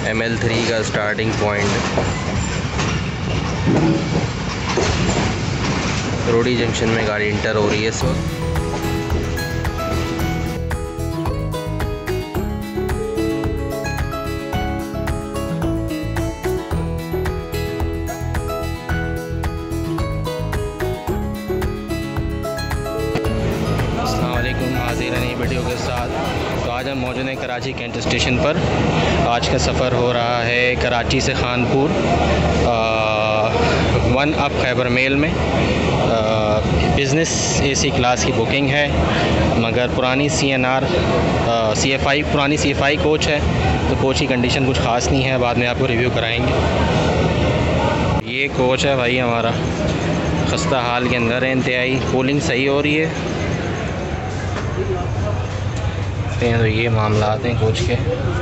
ML3 का starting point. रोडी junction में गाड़ी इंटर हो रही है इस वक्त। हाजिर है नई वीडियो के साथ। तो आज हम मौजूद हैं कराची कैंट स्टेशन पर। आज का सफ़र हो रहा है कराची से खानपुर 1 अप खैबर मेल में। बिज़नेस AC क्लास की बुकिंग है, मगर पुरानी CFI पुरानी CFI कोच है, तो कोच की कंडीशन कुछ ख़ास नहीं है, बाद में आपको रिव्यू कराएंगे। ये कोच है भाई हमारा, खस्ता हाल के अंदर है इंतहाई। कूलिंग सही हो रही है तो ये मामला हैं कोच के।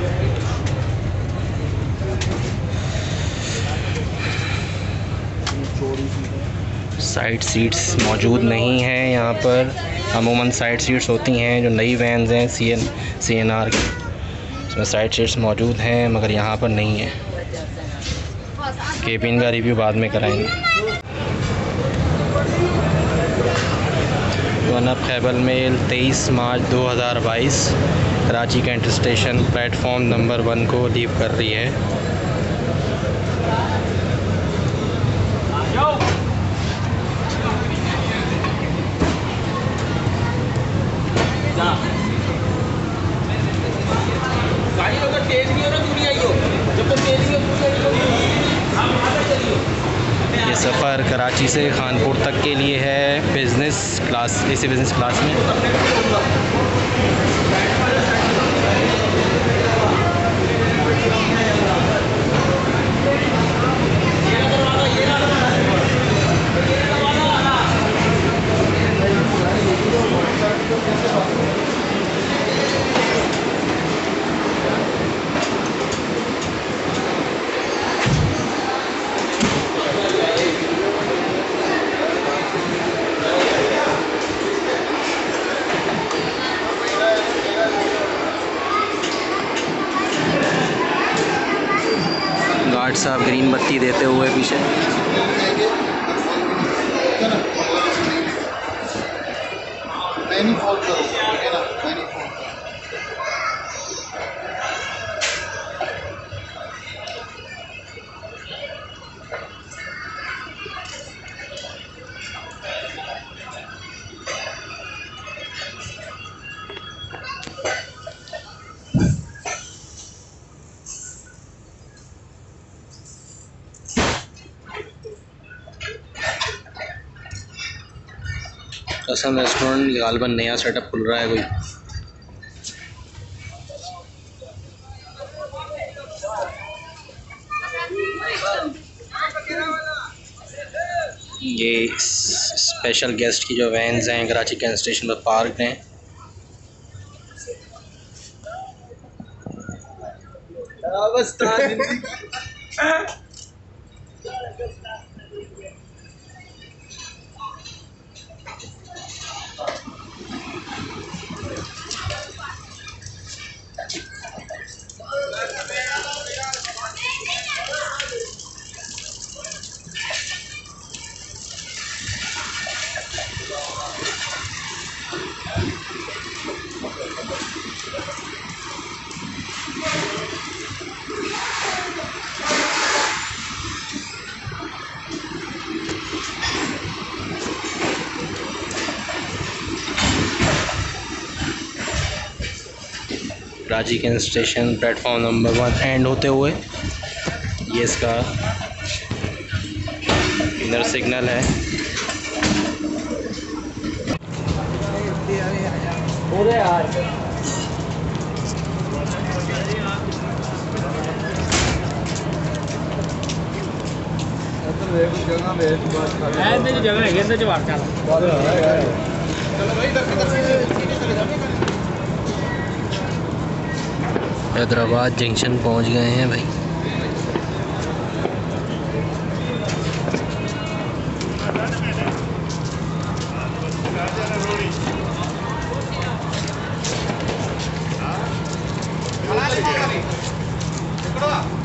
साइड सीट्स मौजूद नहीं हैं यहाँ पर। अमूमन साइड सीट्स होती हैं जो नई वैन्स हैं CNR की, इसमें साइड सीट्स मौजूद हैं, मगर यहाँ पर नहीं है। केबिन का रिव्यू बाद में कराएंगे। 1 up Khyber mail 23 March 2022 Karachi cantt station platform number 1 को लीव कर रही है। ये सफ़र कराची से खानपुर तक के लिए है business class, AC business class में। गार्ड साहब ग्रीन बत्ती देते हुए पीछे। असम रेस्टोरेंट गालबन नया सेटअप खुल रहा है कोई। ये स्पेशल गेस्ट की जो वैन्स हैं कराची कैंट स्टेशन पर पार्क हैं। Karachi cantt station platform number 1 end होते हुए ये इसका इनर सिग्नल है। हैदराबाद जंक्शन पहुंच गए हैं भाई। देखो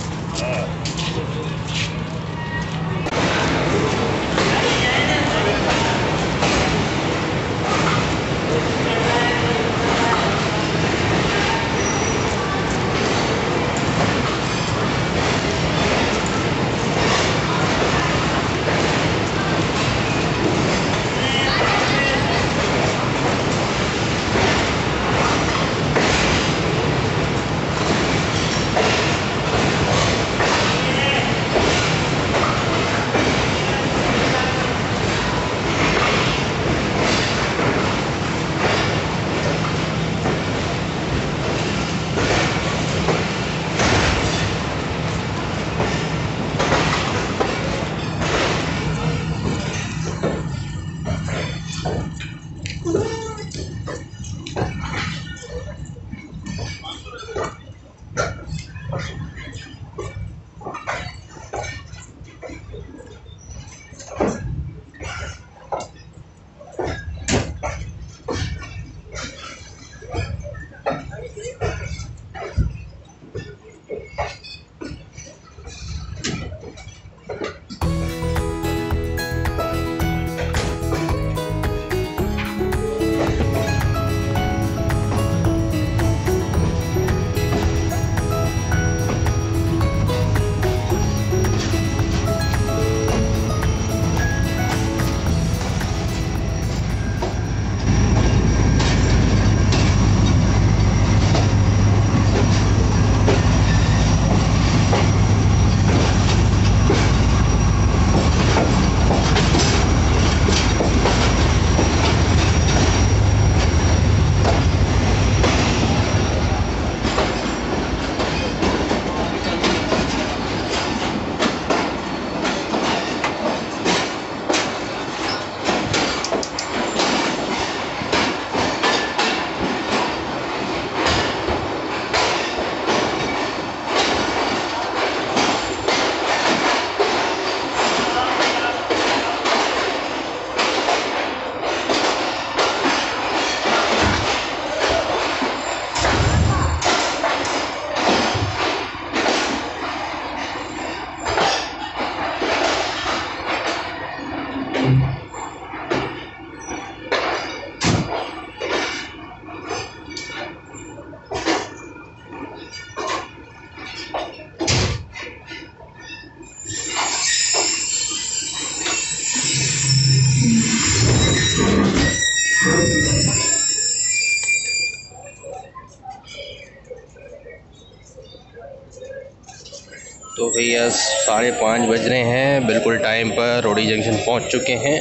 तो भैया 5:30 बज रहे हैं, बिल्कुल टाइम पर रोडी जंक्शन पहुंच चुके हैं।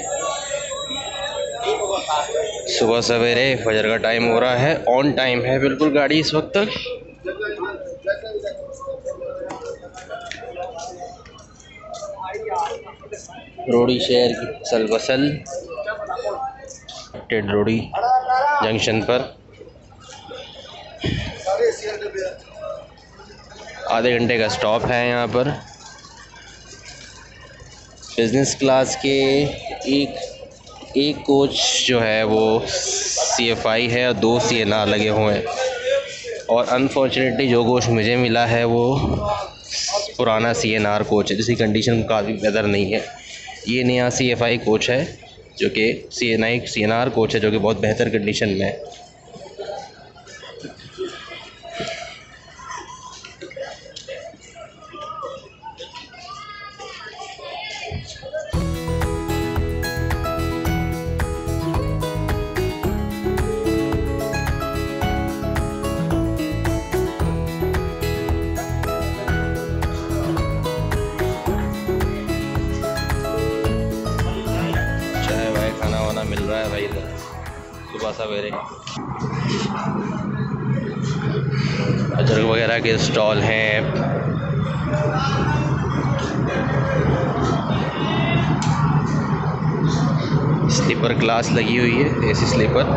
सुबह सवेरे फजर का टाइम हो रहा है, ऑन टाइम है बिल्कुल गाड़ी इस वक्त तक। रोडी शहर की सल बसल रोडी जंक्शन पर आधे घंटे का स्टॉप है यहाँ पर। बिज़नेस क्लास के एक कोच जो है वो CFI है और 2 CNR लगे हुए हैं। और अनफॉर्चुनेटली जो कोच मुझे मिला है वो पुराना CNR कोच है, जिसकी कंडीशन काफ़ी बेहतर नहीं है। ये नया CFI कोच है जो कि CNR कोच है जो कि बहुत बेहतर कंडीशन में है। मिल रहा है भाई इधर सुबह सवेरे। अजरक वगैरह के स्टॉल हैं। स्लीपर क्लास लगी हुई है, AC स्लीपर।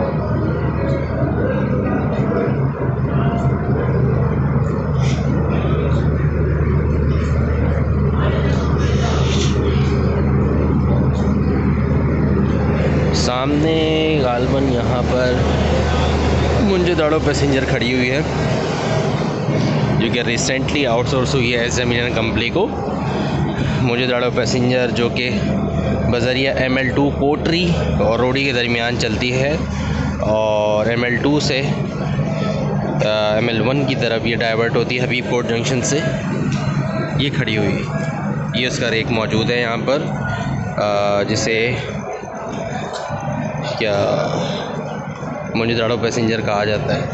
सामने गालबन यहाँ पर मुंजेदाड़ो पैसेंजर खड़ी हुई है जो कि रिसेंटली आउटसोर्स हुई है एग्जामिनर कंपनी को। मुंजेदाड़ो पैसेंजर जो कि बजरिया ML2 कोटरी और रोडी के दरमियान चलती है और ML2 से ML1 की तरफ ये डाइवर्ट होती है हबीब कोट जंक्शन से। ये खड़ी हुई है, ये उसका रेक मौजूद है यहाँ पर, जिसे क्या मुंजेदाड़ो पैसेंजर कहा जाता है।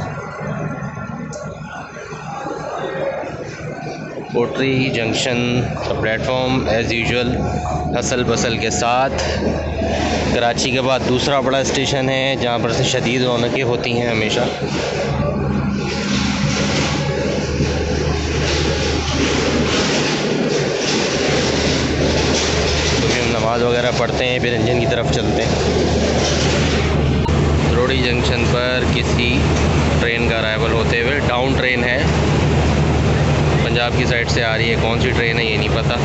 Kotri junction platform as usual hustle bustle के साथ। कराची के बाद दूसरा बड़ा स्टेशन है जहाँ पर से शदीद रौनकें होती हैं हमेशा। तो फिर नमाज़ वगैरह पढ़ते हैं, फिर इंजन की तरफ चलते हैं। रोडी जंक्शन पर किसी ट्रेन का अराइवल होते हुए, डाउन ट्रेन है, पंजाब की साइड से आ रही है। कौन सी ट्रेन है ये नहीं पता।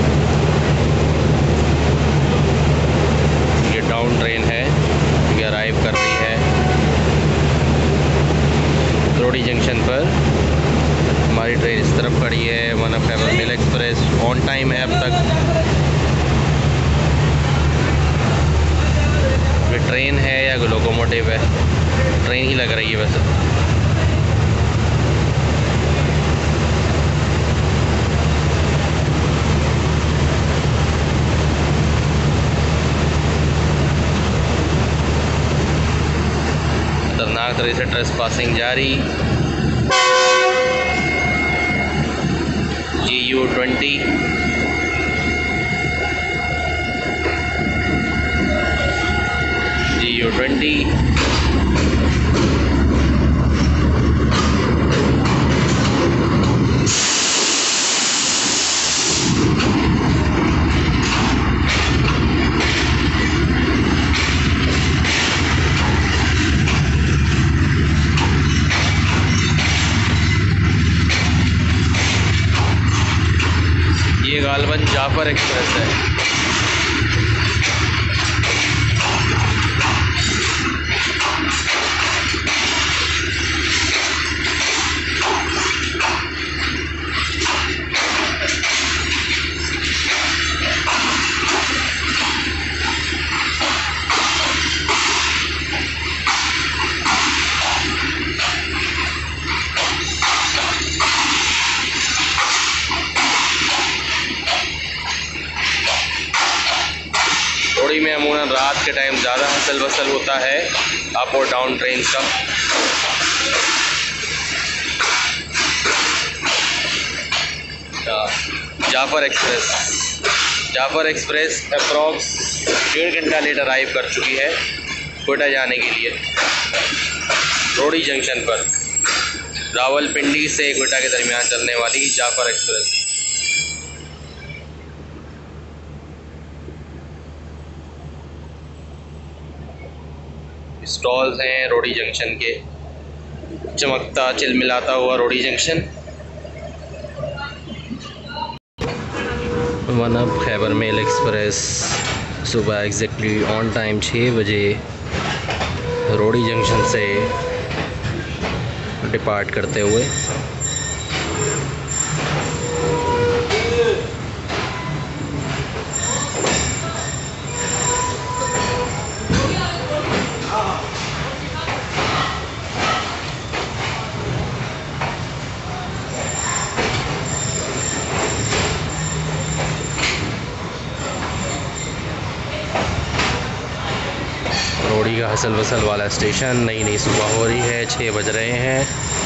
ये डाउन ट्रेन है, ये अराइव कर रही है रोडी जंक्शन पर। हमारी ट्रेन इस तरफ खड़ी है, one of mail express on time है अब तक। ये ट्रेन है या लोकोमोटिव है, ट्रेन ही लग रही है वैसे। खतरनाक तरह से ट्रेस पासिंग जारी। GU20 ये गालबन जाफर एक्सप्रेस है। रोडी में अमूमन रात के टाइम ज़्यादा हसल बसल होता है अप और डाउन ट्रेन का। जाफ़र एक्सप्रेस अप्रॉक्स 1.5 घंटा लेट अराइव कर चुकी है कोयटा जाने के लिए। रोडी जंक्शन पर रावलपिंडी से कोयटा के दरमियान चलने वाली जाफ़र एक्सप्रेस। स्टॉल्स हैं रोडी जंक्शन के, चमकता चिलमिलाता हुआ Rohri junction. One up Khyber mail express सुबह एग्जैक्टली ऑन टाइम 6 बजे रोडी जंक्शन से डिपार्ट करते हुए रोडी का हसल वसल वाला स्टेशन। नई सुबह हो रही है, 6 बज रहे हैं।